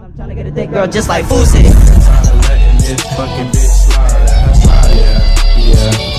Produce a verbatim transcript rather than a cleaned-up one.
I'm trying to get a thick girl just like Food City. Letting this fucking bitch slide, yeah, yeah.